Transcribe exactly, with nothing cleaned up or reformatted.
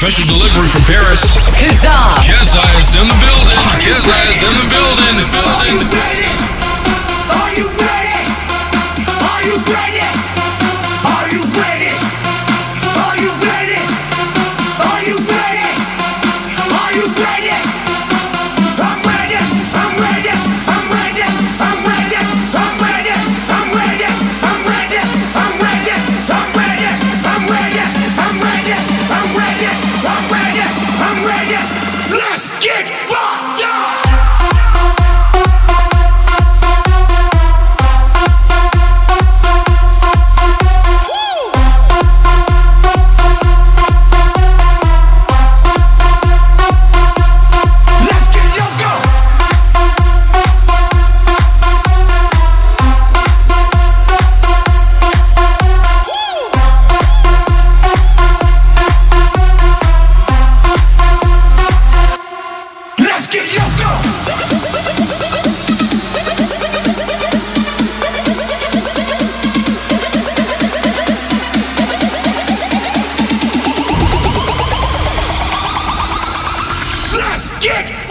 Special delivery from Paris. Keza. Keza is in the building. Keza is in the building. Are you ready? Are you ready? Are you ready? Are you ready? Are you ready? Are you ready? Are you ready? I'm ready. I'm ready. I'm ready. I'm ready. I'm ready. I'm ready. I'm ready. I'm ready. I'm ready. I'm ready. I'm ready. I'm ready. I'm ready. I'm ready. Let's get fucked up. Get